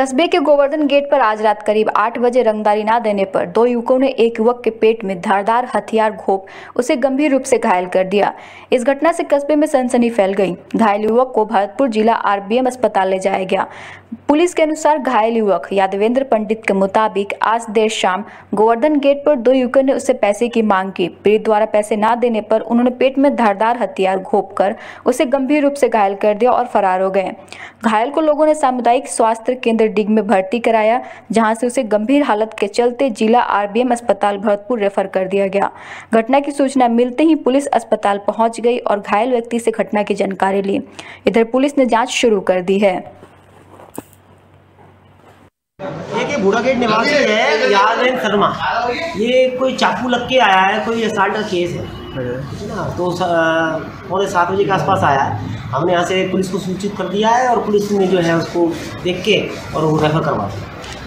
कस्बे के गोवर्धन गेट पर आज रात करीब 8 बजे रंगदारी न देने पर दो युवकों ने एक युवक के पेट में धारदार हथियार घोंप उसे गंभीर रूप से घायल कर दिया। इस घटना से कस्बे में सनसनी फैल गई। घायल युवक को भरतपुर जिला आरबीएम अस्पताल ले जाया गया। पुलिस के अनुसार घायल युवक यादवेंद्र पंडित के मुताबिक आज देर शाम गोवर्धन गेट पर दो युवकों ने उससे पैसे की मांग की। पीड़ित द्वारा पैसे न देने पर उन्होंने पेट में धारदार हथियार घोंपकर उसे गंभीर रूप से घायल कर दिया और फरार हो गए। घायल को लोगों ने सामुदायिक स्वास्थ्य केंद्र डिग में भर्ती कराया, जहां से उसे गंभीर हालत के चलते जिला आरबीएम अस्पताल भरतपुर रेफर कर दिया गया। घटना की सूचना मिलते ही पुलिस अस्पताल पहुंच गई और घायल व्यक्ति से घटना की जानकारी ली। इधर पुलिस ने जांच शुरू कर दी है। ये बूढ़ा गेट निवासी है यादवेंद्र शर्मा। ये कोई चाकू लग के आया है, कोई असल्ट का केस है ना। तो 7:15 बजे के आसपास आया है। हमने यहाँ से पुलिस को सूचित कर दिया है और पुलिस ने जो है उसको देख के और वो रेफर करवा दिया।